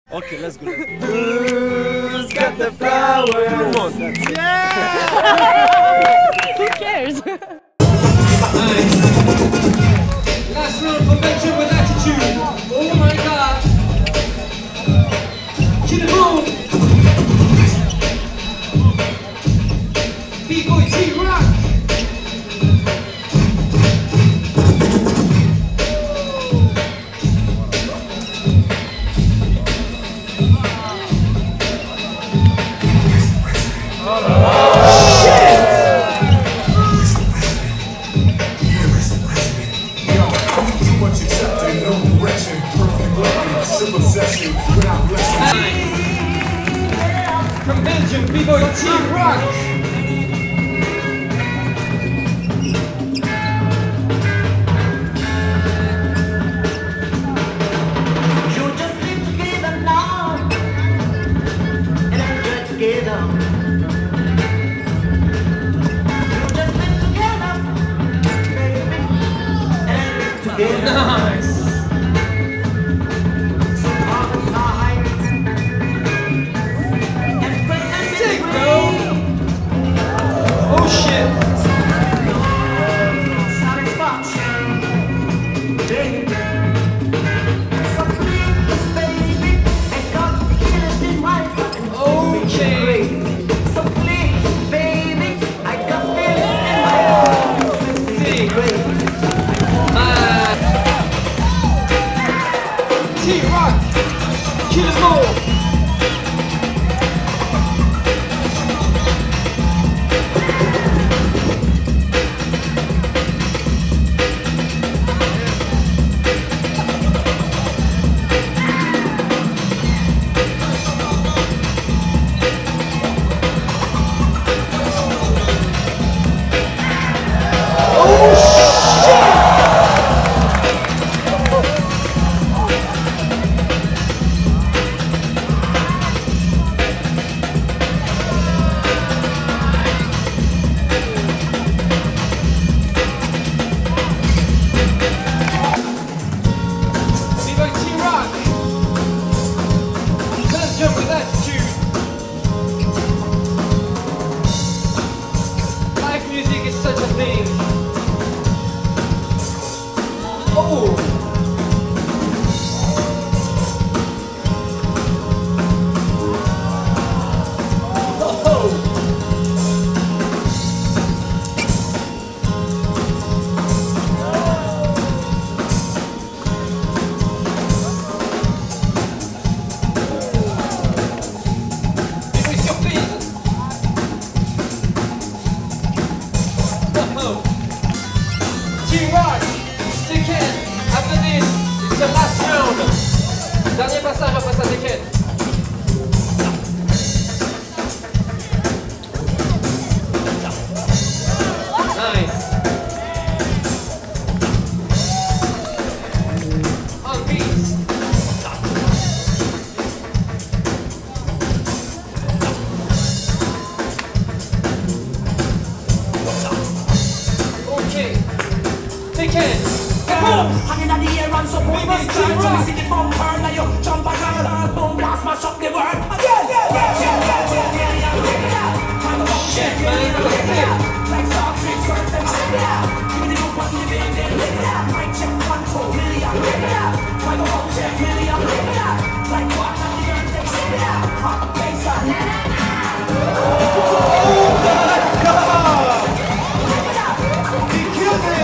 Okay, let's go. Who's got the flowers? Come on, that's Yeah! Who cares? Nice. Last round for Belgium with attitude. Oh my god. Kill it boom. B-Boy T-Rock. From Belgium, B-Boy T-Rock. You just live together now and enjoy together. You just live together, baby, and live together. Nice. Sick, bro. Oh shit. Satisfaction, baby. So please, baby, and God kill us in life. Okay. So please, baby, I got feelings in my heart. Sick. T-Rock. Kill it more. B-Boy T-Rock. Belgium with attitude. Live music is such a thing. Oh. T-Rock, Tekken, after this, it's the last round. Dernier passage, on passe à Tekken. Nice. On beat. Okay. Tekken. Boom! Hanging on the air and so boom, must turn. So me see the bomb burn, now you jump and roll, boom, blast, mash up the world. Shit, man. Like soft drinks, words them sit down. Give me the look, what you been there, live down. Mic check, 1, 2 million, live down. Like a whole check, million, live down. Like what, now the girls them sit down. Hot bass on. He killed it!